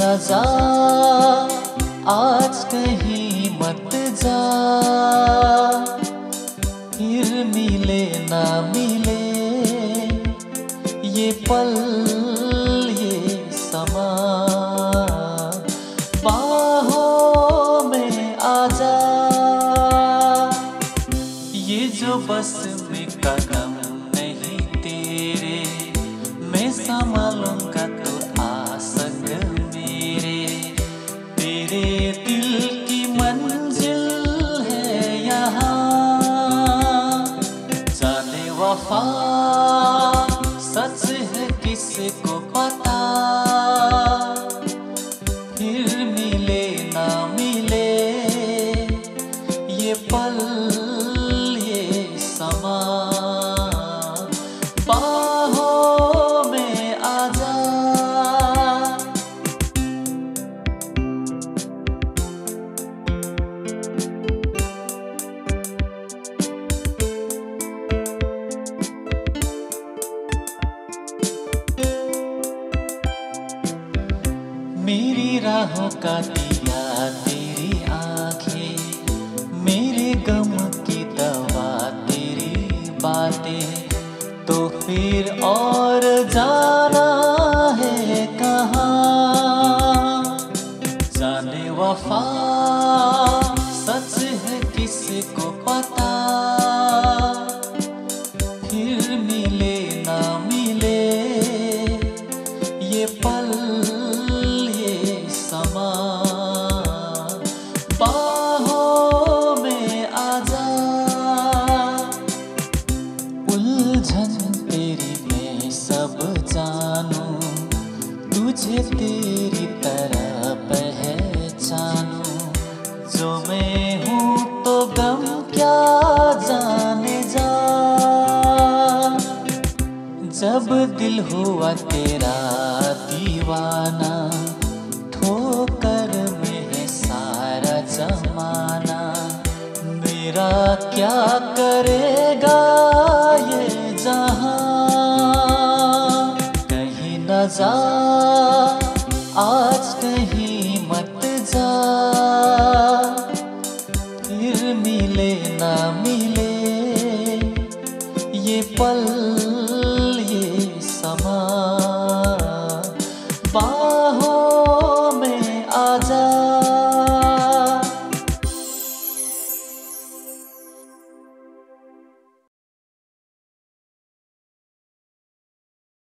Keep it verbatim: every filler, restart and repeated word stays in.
न जा, आज कहीं मत जा, फिर मिले ना मिले ये पल ये समा। बाहों में आजा, ये जो बस में कदम नहीं तेरे, मैं संभालूंगा तो आ संग मेरे। तेरे दिल की मंजिल है यहाँ, जाने वफा सच है किसको पता, फिर मिले ना मिले ये पल ये समा। बाहों में आजा, मेरी राहों का दिया तेरी आंखें, मेरे गम की दवा तेरी बातें, तो फिर और जाना है कहाँ। जाने वफा सच है किसको पता, फिर मिले ना मिले ये पल समा। बाहों में आजा, उलझन तेरी मैं सब जानूं, तुझे तेरी तरह पहचानूं। जो मैं हूँ तो गम क्या जाने जा, जब दिल हुआ तेरा दीवाना, ठोकर में है सारा जमाना। मेरा क्या करेगा ये जहां, कहीं न जा आ